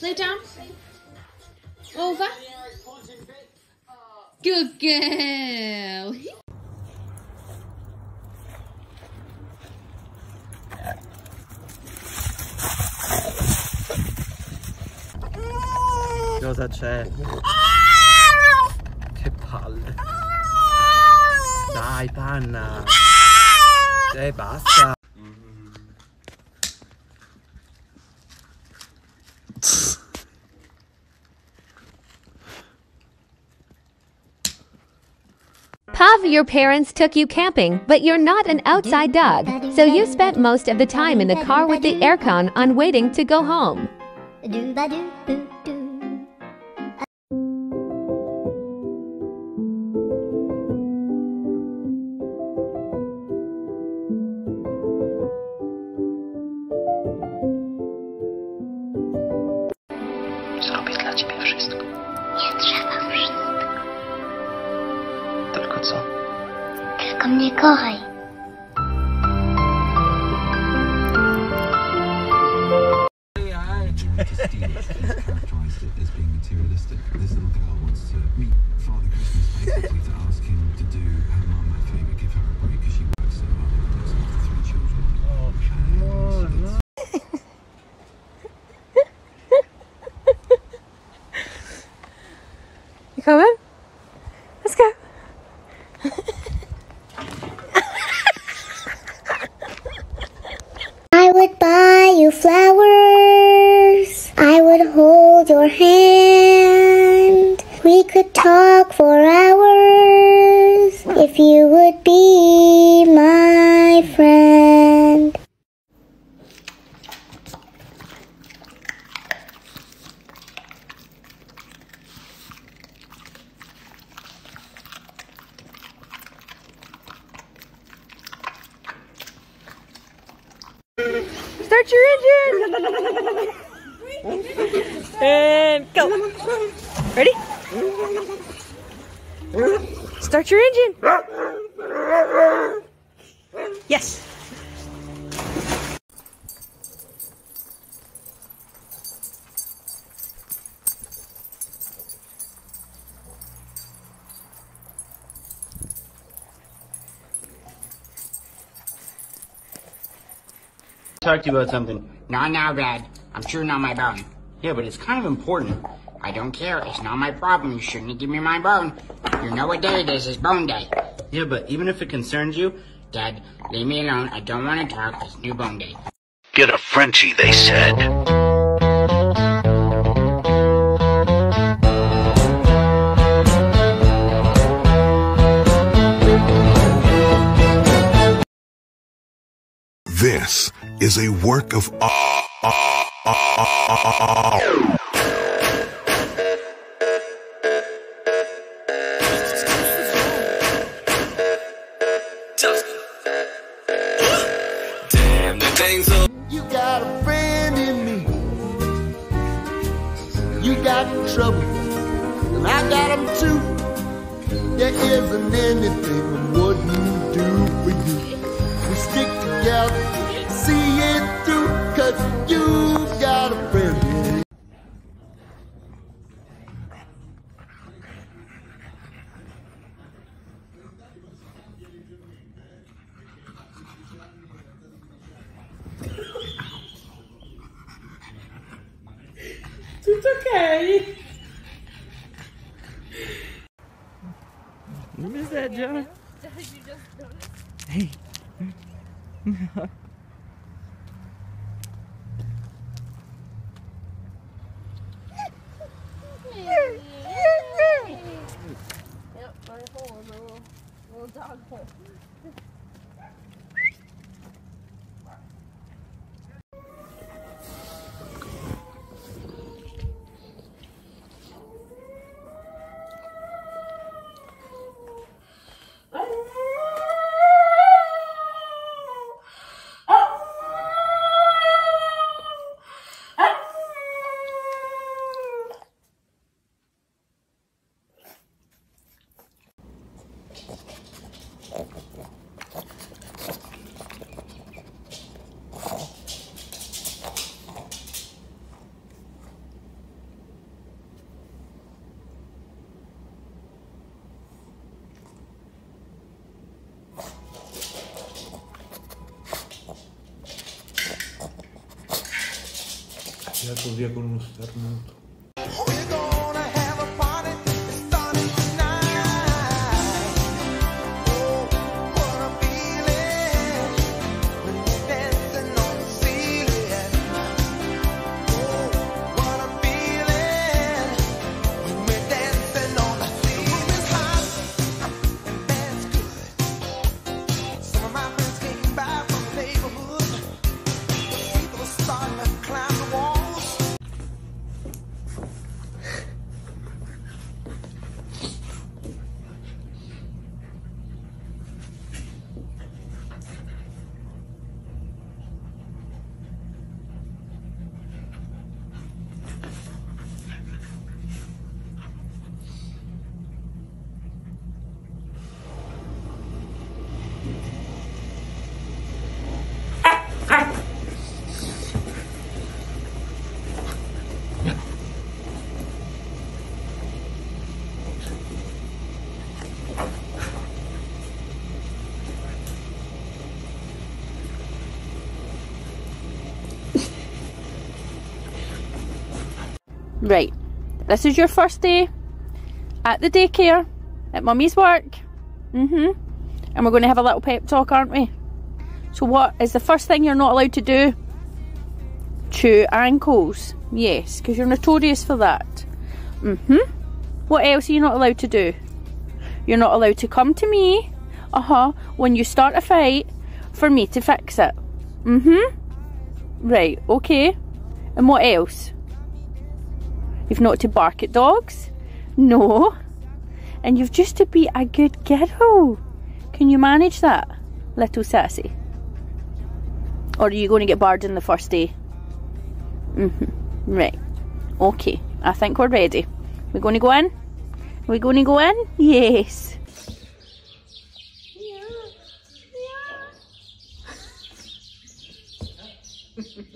Lay down. Over. Good girl. Cosa c'è? Che palle. Dai, panna. Basta. Pav, your parents took you camping, but you're not an outside dog, so you spent most of the time in the car with the aircon on waiting to go home. Zrobię dla ciebie wszystko. Nie trzeba wszystko. Tylko co? Tylko mnie kochaj. Characterized it as being materialistic. This little girl wants to meet Father Christmas basically to ask him to do her mum a favour, give her a break because she works so hard and looks after 3 children. Oh, come on. You coming? Let's go. I would buy you flowers. I would hold your hand. We could talk for hours if you would be my friend. Start your engine! And go! Ready? Start your engine! Yes! Talk to you about something. Not now, Dad. I'm chewing on my bone. Yeah, but it's kind of important. I don't care. It's not my problem. You shouldn't give me my bone. You know what day it is. It's bone day. Yeah, but even if it concerns you, Dad, leave me alone. I don't want to talk. It's new bone day. Get a Frenchie, they said. This is a work of Damn, the things are. You got a friend in me. You got trouble, and I got them too. There isn't anything I wouldn't do for you. We stick together, see it through, 'cause you got a friend in me. It's okay. You missed that, John? Hey. Yep, my hole, my little dog hole. Ya todo el día con unos termos. Right, this is your first day at the daycare, at Mummy's work. And we're going to have a little pep talk, aren't we? So what is the first thing you're not allowed to do? Chew ankles. Yes, because you're notorious for that. What else are you not allowed to do? You're not allowed to come to me, when you start a fight, for me to fix it. Right, okay. And what else? You've not to bark at dogs? No. And you've just to be a good girl. Can you manage that, little sassy? Or are you going to get barred in the first day? Right. Okay. I think we're ready. We're going to go in? We're going to go in? Yes. Yeah.